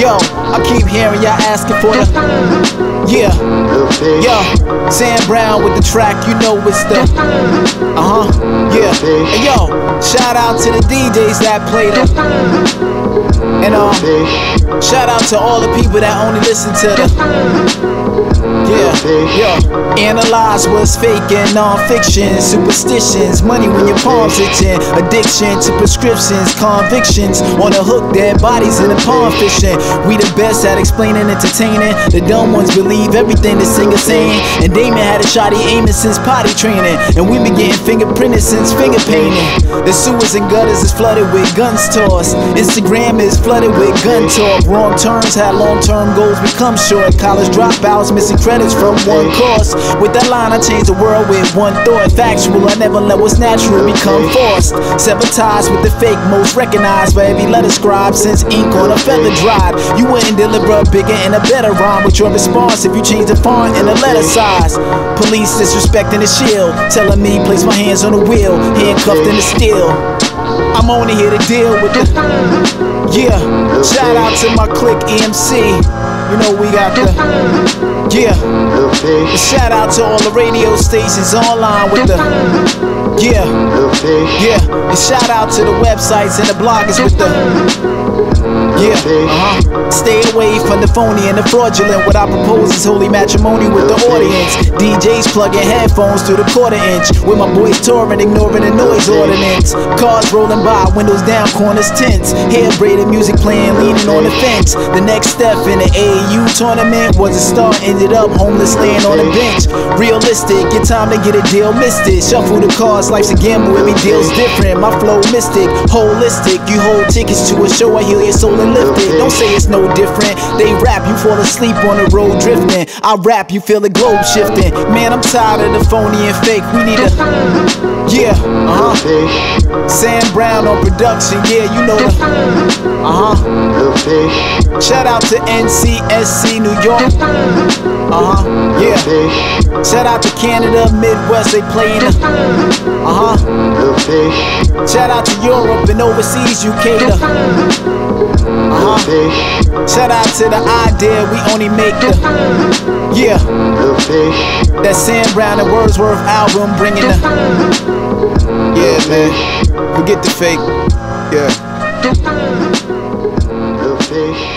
Yo, I keep hearing y'all asking for the, yeah. Yo, Sam Brown with the track, you know it's the, yeah. And yo, shout out to the DJs that played it. And shout out to all the people that only listen to the, analyze what's fake and non-fiction, superstitions, money when your palms itching, addiction to prescriptions, convictions on the hook, dead bodies in the pond fishing. We the best at explaining, entertaining. The dumb ones believe everything the singer saying. And Damon had a shotty aiming since potty training, and we been getting fingerprinted since finger painting. The sewers and gutters is flooded with guns tossed. Instagram is flooded with gun talk. Wrong turns had long-term goals become short. College dropouts missing credits from one course. With that line, I changed the world with one thought. Factual, I never let what's natural become forced. Sever ties with the fake, most recognized by every letter scribe since ink on a feather dried. You wouldn't deliver a bigger and a better rhyme with your response if you change the font and the letter size. Police disrespecting the shield, telling me place my hands on the wheel, handcuffed in the steel. I'm only here to deal with the, shout out to my clique EMC. You know we got the, and shout out to all the radio stations online with the, and shout out to the websites and the bloggers with the, Stay away from the phony and the fraudulent. What I propose is holy matrimony with the audience. DJs plugging headphones through the quarter-inch, with my boys touring, ignoring the noise ordinance. Cars rolling by, windows down, corners tense. Hair braided, music playing, leaning on the fence. The next step in the AAU tournament was a star, ended up homeless, laying on a bench. Realistic, your time to get a deal, missed it. Shuffle the cards, life's a gamble, every deal's different. My flow mystic, holistic. You hold tickets to a show, I heal your soul and lift it. Don't say it's no different. They rap, you fall asleep on the road drifting. I rap, you feel the globe shifting. Man, I'm tired of the phony and fake. We need a, Sam Brown on production, you know the, Shout out to NCSC New York, Shout out to Canada, Midwest, they playing the, Shout out to Europe and overseas, UK the, Shout out to the idea, we only make the, that Sam Brown and Wordsworth album bringing the, man, forget the fake,